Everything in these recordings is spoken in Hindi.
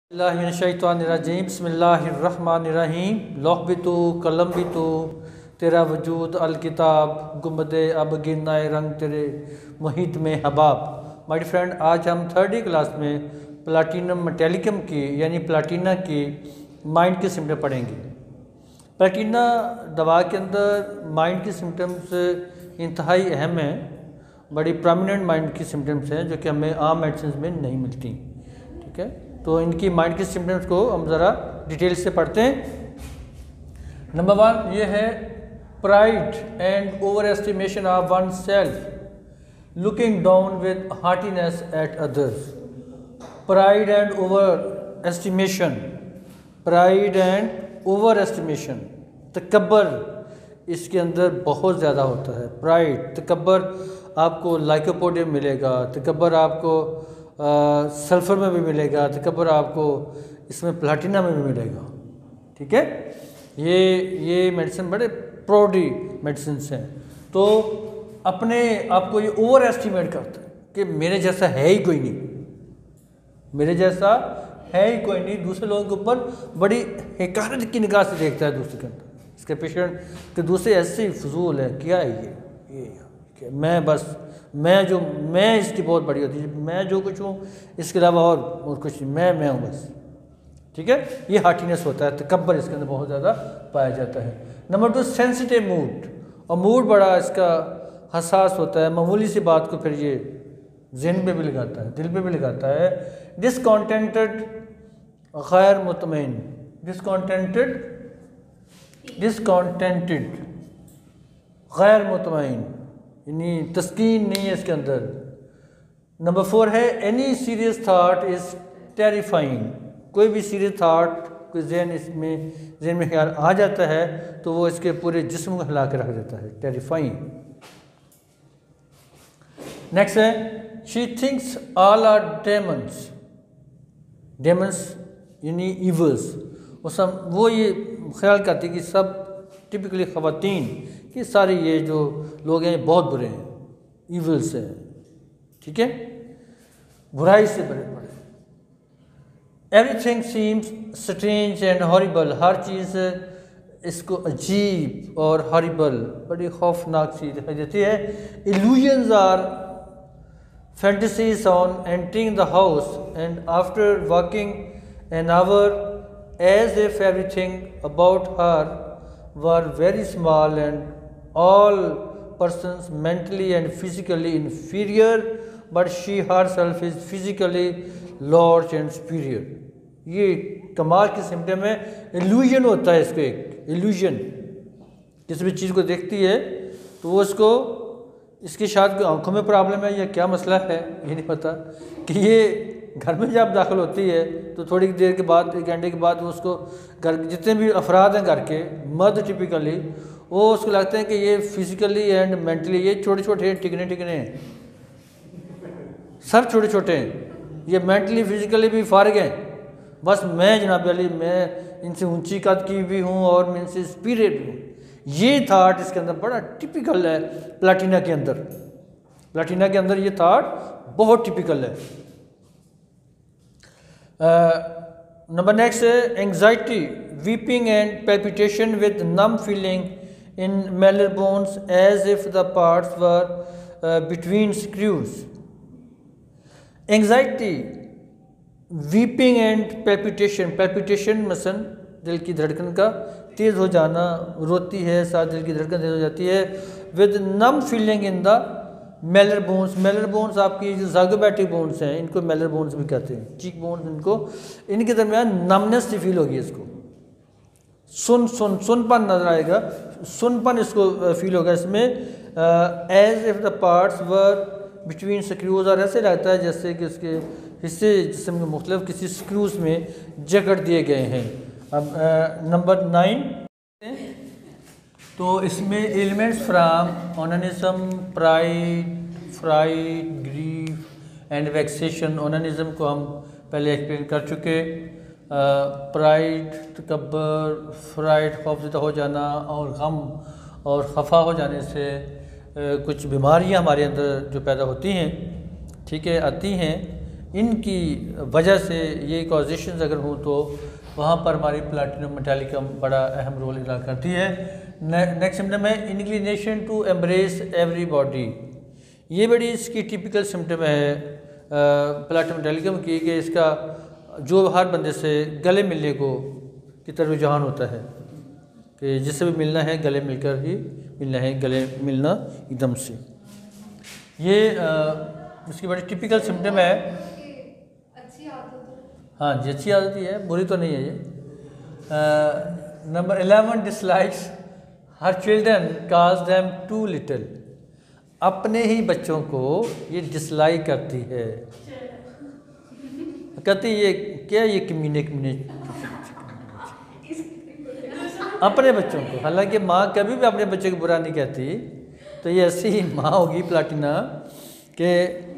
बिस्मिल्लाहिर्रहमानिर्रहीम बिस्मिल्लाहिर्रहमानिर्रहीम लौह भी तो कलम भी तो तेरा वजूद अलकिताब गुम्बदे अब गिरनाए रंग तेरे मुहित में हबाब। माय फ्रेंड, आज हम 3rd क्लास में प्लाटिनम मेटेलिकम की यानी प्लाटिना की माइंड के सिम्टम पढ़ेंगे। प्लाटिना दवा के अंदर माइंड की सिम्टम्स इंतहाई अहम हैं, बड़ी प्रोमिनेंट माइंड की सिम्टम्स हैं जो कि हमें आम मेडिसिन में नहीं मिलती। ठीक है, तो इनकी माइंड के सिम्टम्स को हम ज़रा डिटेल से पढ़ते हैं। नंबर 1 ये है pride and over estimation of one self, looking down with haughtiness at others. Pride and over estimation, pride and over estimation, तकब्बर इसके अंदर बहुत ज़्यादा होता है। प्राइड, तकब्बर आपको लाइकोपोडियम मिलेगा, तकब्बर आपको सल्फ़र में भी मिलेगा, तकब्बर आपको इसमें प्लाटिना में भी मिलेगा। ठीक है, ये मेडिसिन बड़े प्राउडी मेडिसिन हैं। तो अपने आप को ये ओवर एस्टिमेट करता है कि मेरे जैसा है ही कोई नहीं, मेरे जैसा है ही कोई नहीं। दूसरे लोगों के ऊपर बड़ी हकारत की निगाह से देखता है दूसरे के अंदर, इसके पेशेंट के दूसरे ऐसे ही फजूल है, क्या है ये मैं इसकी बहुत बड़ी होती है, मैं जो कुछ हूँ इसके अलावा और कुछ नहीं, मैं हूँ बस। ठीक है, ये हार्टीनेस होता है, तकब्बर इसके अंदर बहुत ज़्यादा पाया जाता है। नंबर 2 सेंसिटिव मूड, और मूड बड़ा इसका हसास होता है, मामूली सी बात को फिर ये ज़हन पे भी लगाता है, दिल पे भी लगाता है। डिसकॉन्टेंटेड, गैर मुतमईन, डिसकॉन्टेंटेड गैर मुतमईन, यानी तस्कीन नहीं है इसके अंदर। नंबर 4 है any serious thought is terrifying, कोई भी सीरियस थाट कोई जहन में ख्याल आ जाता है तो वो इसके पूरे जिस्म को हिला के रख देता है, टेरिफाइंग। नेक्स्ट है she thinks all are demons, demons यानी ईवल्स, वो ये ख्याल करती कि सब टिपिकली ख़वातीन कि सारे ये जो लोग हैं बहुत बुरे हैं, ईवल्स हैं। ठीक है, बुराई से भरे पड़े। Everything seems strange and horrible, हर चीज़ इसको अजीब और हॉरिबल, बड़ी खौफनाक चीज़ दिखाई देती है। Illusions are fantasies on entering the house and after walking an hour as if everything about her were very small and all persons mentally and physically inferior, but she herself is physically large and superior। ये कमाल की सिम्टम है, इल्यूजन होता है इसको, एक इल्यूजन, किसी भी चीज़ को देखती है तो वो इसको, इसकी शायद आंखों में प्रॉब्लम है या क्या मसला है ये नहीं पता, कि ये घर में जब दाखिल होती है तो थोड़ी देर के बाद, 1 घंटे के बाद, वो उसको घर जितने भी अफराद हैं घर के मर्द टिपिकली, वो उसको लगते हैं कि ये फिज़िकली एंड मेंटली ये छोटे छोटे हैं, टिकने हैं, सब छोटे छोटे हैं, ये मेंटली फिज़िकली भी फारिग हैं। बस मैं जनाब अली, मैं इनसे ऊंची कद की भी हूँ और मैं इनसे स्पिरिट भी हूँ। ये थाट इसके अंदर बड़ा टिपिकल है। प्लाटिना के अंदर ये थाट बहुत टिपिकल है। नंबर नेक्स्ट है anxiety, weeping and palpitation with numb feeling in malar bones as if the parts were between screws. Anxiety, weeping and palpitation, palpitation मसलन दिल की धड़कन का तेज़ हो जाना, रोती है साथ दिल की धड़कन तेज़ हो जाती है। With numb feeling in the malar bones, malar bones आपकी जो ज़ाइगोमैटिक बोन्स हैं इनको मेलर बोन्स भी कहते हैं, चीक बोन्स, इनको इनके दरमियान नमनेस सी फील होगी, इसको सुनपन नजर आएगा, सुनपन इसको फील होगा इसमें। As if the parts were between screws, और ऐसे लगता है जैसे कि उसके हिस्से जिस्म के मुख्तलिफ किसी स्क्रूज में जकड़ दिए गए हैं। अब नंबर 9, तो इसमें elements from onanism, pride, grief and vexation. Onanism को हम पहले एक्सप्लेन कर चुके। प्राइड, तकब्बर, फ्राइड, खौफज़दा हो जाना, और गम और खफा हो जाने से कुछ बीमारियां हमारे अंदर जो पैदा होती हैं, ठीक है, आती हैं, इनकी वजह से ये कॉजेशन अगर हों तो वहाँ पर हमारी प्लैटिनम मेटालिकम बड़ा अहम रोल अदा करती है। नेक्स्ट सिम्टम है इंक्लिनेशन टू एम्ब्रेस एवरीबॉडी। ये बड़ी इसकी टिपिकल सिम्टम है प्लैटिनम मेटालिकम की कि इसका जो हर बंदे से गले मिलने को की तरफ रुझान होता है कि जिससे भी मिलना है गले मिलकर ही मिलना है, गले मिलना एकदम से। ये इसकी बड़ी टिपिकल सिम्टम है। हाँ जी, अच्छी आदत ही है, बुरी तो नहीं है ये। Number 11 dislikes her children calls them too little. अपने ही बच्चों को ये डिसलाइक करती है, कहती ये क्या ये कमीने अपने बच्चों को। हालांकि माँ कभी भी अपने बच्चे को बुरा नहीं कहती, तो ये ऐसी ही माँ होगी प्लैटिना कि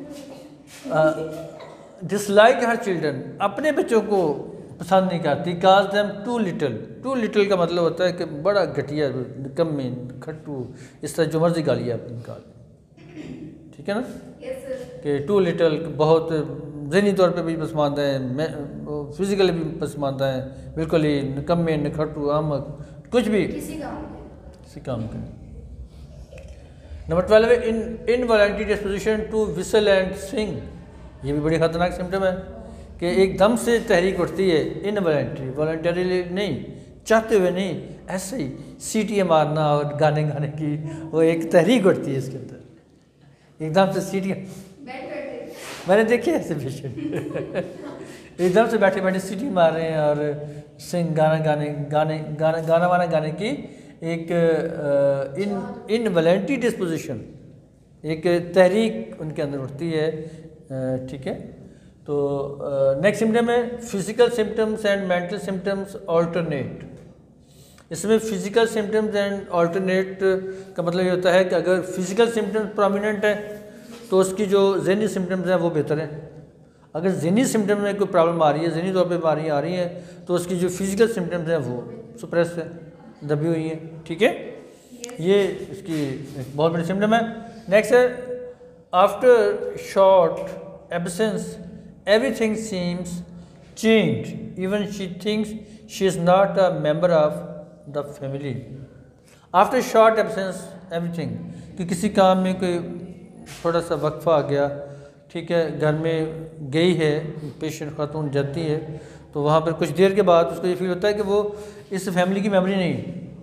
डिसलाइक हर चिल्ड्रन, अपने बच्चों को पसंद नहीं करती। Calls them too little. Too little का मतलब होता है कि बड़ा घटिया, कमी, खट्टू, इस तरह जो मर्जी गाली आप निकाल, ठीक है ना। कि टू लिटिल बहुत ज़हनी तौर पे भी पसमानदा है, फिज़िकली भी पसमानदा है, बिल्कुल ही निकम्मे, निखट्टू, आमक, कुछ भी किसी काम का। नंबर 12 है involuntary disposition to whistle and sing. ये भी बड़ी ख़तरनाक सिम्टम है कि एकदम से तहरीक उठती है, इनवॉलंटरी, वॉलंटरीली नहीं, चाहते हुए नहीं, ऐसे ही सीटियाँ मारना और गाने गाने की वो एक तहरीक उठती है इसके अंदर, एकदम से सीटियाँ। मैंने देखे ऐसे पेशेंट एकदम से बैठे बैठे सीटी मार रहे हैं और सिंग गाना वाना गाने की एक इनवॉलंटरी डिस्पोजिशन, एक तहरीक उनके अंदर उठती है, ठीक है। तो नेक्स्ट सिम्टम है physical symptoms and mental symptoms alternate. इसमें फिजिकल सिम्टम्स एंड ऑल्टरनेट का मतलब ये होता है कि अगर फिजिकल सिम्टम्स प्रोमिनेंट है तो उसकी जो ज़हनी सिम्टम्स हैं वो बेहतर हैं। अगर ज़हनी सिम्टम में कोई प्रॉब्लम आ रही है, ज़हनी तौर पे बीमारियाँ आ रही हैं, तो उसकी जो फिजिकल सिम्टम्स हैं वो सुप्रेस है, दबी हुई हैं, ठीक है। ये इसकी एक बहुत बड़ी सिम्टम है। नेक्स्ट है after short absence everything seems changed, even she thinks she is not a member of the family. After short absence everything, कि किसी काम में कोई थोड़ा सा वक्फा आ गया, ठीक है, घर में गई है, पेशेंट खातून जाती है, तो वहाँ पर कुछ देर के बाद उसको ये फील होता है कि वो इस फैमिली की मेमोरी नहीं।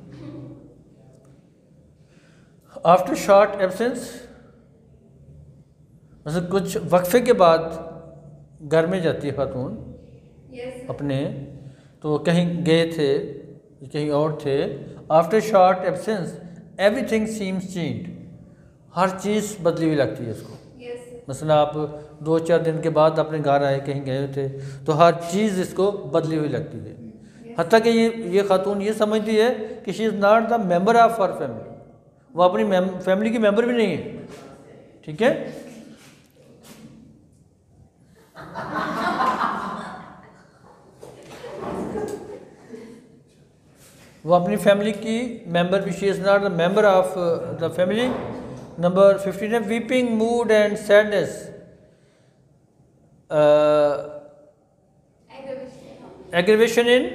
आफ्टर शॉर्ट एब्सेंस मतलब कुछ वक्फे के बाद घर में जाती है खातून अपने, तो कहीं गए थे, कहीं और थे। After short absence everything seems changed, हर चीज़ बदली हुई लगती है इसको। मसलन आप 2-4 दिन के बाद अपने घर आए, कहीं गए थे, तो हर चीज़ इसको बदली हुई लगती है। हत्ता कि ये खातून ये समझती है कि she is not the member of our family, वो अपनी फैमिली की मेंबर भी नहीं है, ठीक है। वो अपनी फैमिली की मेंबर भी, she is not the member of the family. Number 15 है weeping mood and sadness, aggravation in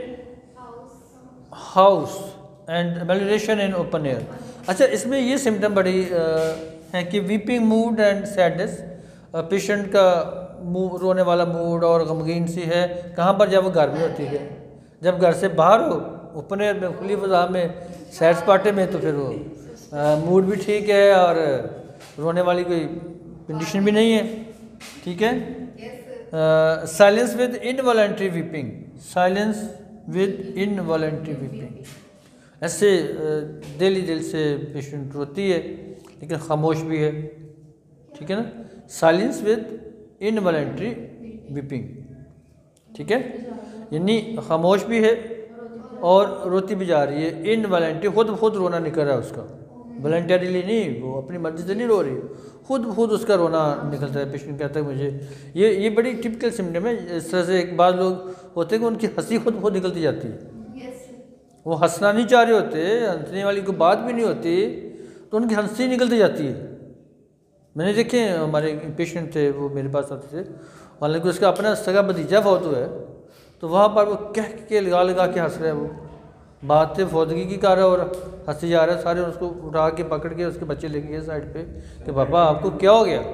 house and amelioration in open air. अच्छा, इसमें ये सिम्टम बड़ी है कि weeping mood and sadness, patient का मुँह रोने वाला मूड और गमगीन सी है, कहाँ पर जब वो घर में होती है, जब घर से बाहर हो, ओपन एयर में, खुली फजा में, सैर सपाटे में, तो फिर वो मूड भी ठीक है और रोने वाली कोई कंडीशन भी नहीं है, ठीक है। Silence with involuntary weeping, silence with involuntary weeping, ऐसे दिल से पेशेंट रोती है लेकिन खामोश भी है, ठीक है ना। साइलेंस विद इनवॉलंटरी वीपिंग, ठीक है, यानी खामोश भी है और रोती भी जा रही है। इनवॉलंटरी, खुद रोना निकल रहा है उसका, वॉलंटरीली नहीं, वो अपनी मर्जी से नहीं रो रही, खुद उसका रोना निकलता है। पेशेंट कहता है मुझे ये बड़ी टिपिकल सिम्टम है। इस तरह से एक बार लोग होते हैं कि उनकी हंसी खुद निकलती जाती है, वो हंसना नहीं चाह रहे होते, हंसने वाली कोई बात भी नहीं होती, तो उनकी हंसी निकलती जाती है। मैंने देखे हमारे पेशेंट थे, वो मेरे पास आते थे, हालांकि उसका अपना सगा भतीजा फौत हुआ है, तो वहाँ पर वो कह के लगा लगा के हंस रहा है। वो बात से फौतगी की कर रहा है और हंसी जा रहा है। सारे उसको उठा के पकड़ के उसके बच्चे लेके गए साइड पे कि पापा आपको क्या हो गया।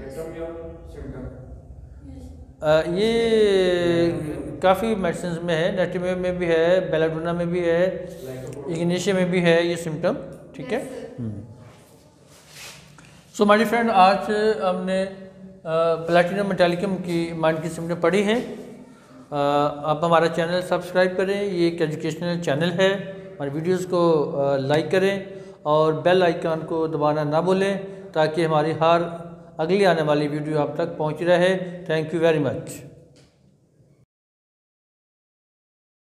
ये काफ़ी मेडिसिन में है, नेटिव में भी है, बेलाडोना में भी है, इग्नेशिया में भी है ये सिम्टम। ठीक है। सो माय डियर फ्रेंड, आज हमने प्लैटिनम मेटालिकम की माइंड की सिम्टम पढ़ी हैं। आप हमारा चैनल सब्सक्राइब करें, ये एक एजुकेशनल चैनल है। हमारे वीडियोस को लाइक करें और बेल आइकन को दबाना ना भूलें ताकि हमारी हर अगली आने वाली वीडियो आप तक पहुंच रहे। Thank you very much.